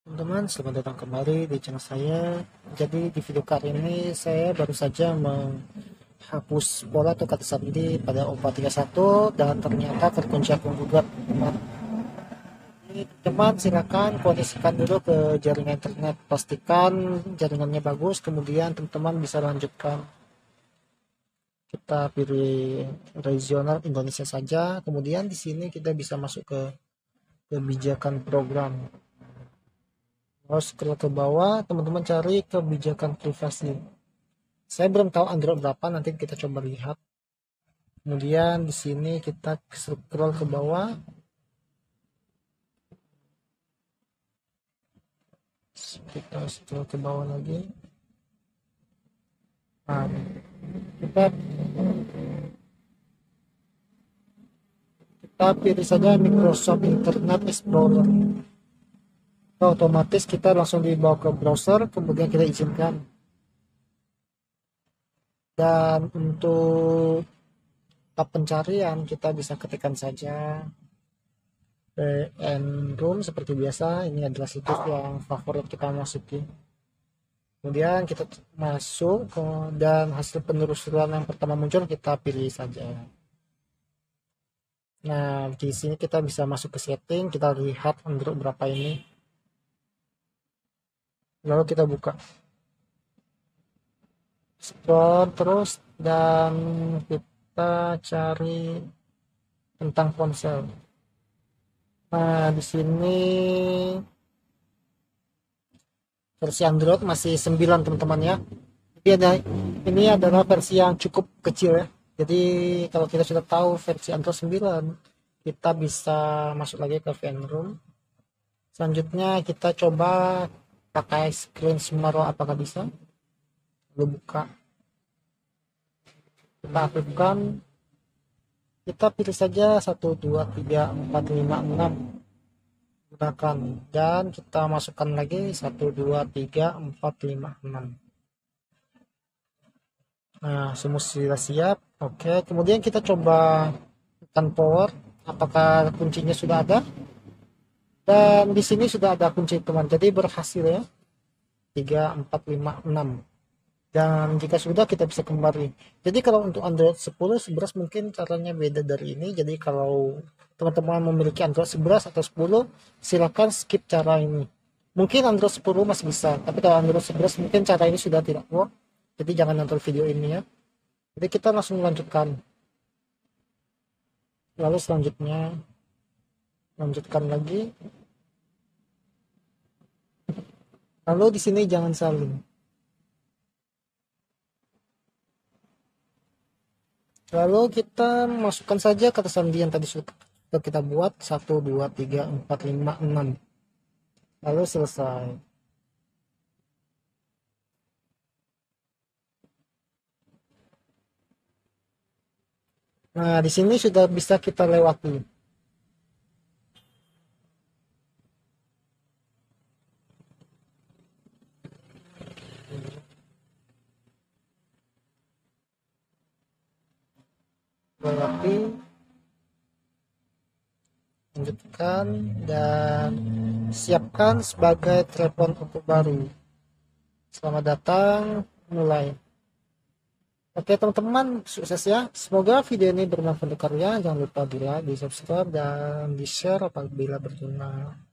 Teman-teman, selamat datang kembali di channel saya. Jadi di video kali ini saya baru saja menghapus pola atau kata sandi pada OPA31 dan ternyata terkunci akun Google. Teman, silakan koneksikan dulu ke jaringan internet, pastikan jaringannya bagus, kemudian teman-teman bisa lanjutkan. Kita pilih regional Indonesia saja, kemudian di sini kita bisa masuk ke kebijakan program. Kalau scroll ke bawah, teman-teman cari kebijakan privasi. Saya belum tahu Android berapa, nanti kita coba lihat. Kemudian di sini kita scroll ke bawah. Kita scroll ke bawah lagi. Nah, kita pilih saja Microsoft Internet Explorer. Otomatis kita langsung dibawa ke browser, kemudian kita izinkan. Dan untuk tab pencarian kita bisa ketikkan saja VN Room seperti biasa. Ini adalah situs yang favorit kita masuki. Kemudian kita masuk dan hasil penelusuran yang pertama muncul kita pilih saja. Nah, di sini kita bisa masuk ke setting, kita lihat Android berapa ini. Lalu kita buka. Scroll terus dan kita cari tentang ponsel. Nah, di sini versi Android masih 9 teman-teman ya. Ini adalah versi yang cukup kecil ya. Jadi kalau kita sudah tahu versi Android 9, kita bisa masuk lagi ke VN-Room. Selanjutnya kita coba pakai screen Summary, apakah bisa. Lalu buka. Kita aktifkan. Kita pilih saja 1, 2, 3, 4, 5, 6. Gunakan. Dan kita masukkan lagi 1, 2, 3, 4, 5, 6. Nah, semua sudah siap. Oke, kemudian kita coba tekan power. Apakah kuncinya sudah ada? Dan di sini sudah ada kunci teman. Jadi berhasil ya. 3, 4, 5, 6. Dan jika sudah kita bisa kembali. Jadi kalau untuk Android 10, 11 mungkin caranya beda dari ini. Jadi kalau teman-teman memiliki Android 11 atau 10, silakan skip cara ini. Mungkin Android 10 masih bisa, tapi kalau Android 11 mungkin cara ini sudah tidak work. Jadi jangan nonton video ini ya. Jadi kita langsung melanjutkan. Lalu selanjutnya lanjutkan lagi. Lalu di sini jangan salin. Lalu kita masukkan saja kata sandi yang tadi sudah kita buat 1, 2, 3, 4, 5, 6. Lalu selesai. Nah, di sini sudah bisa kita lewati. Lewati, lanjutkan, dan siapkan sebagai telepon untuk baru. Selamat datang, mulai. Oke teman-teman, sukses ya. Semoga video ini bermanfaat untuk kalian. Jangan lupa di like, di subscribe, dan di share apabila berguna.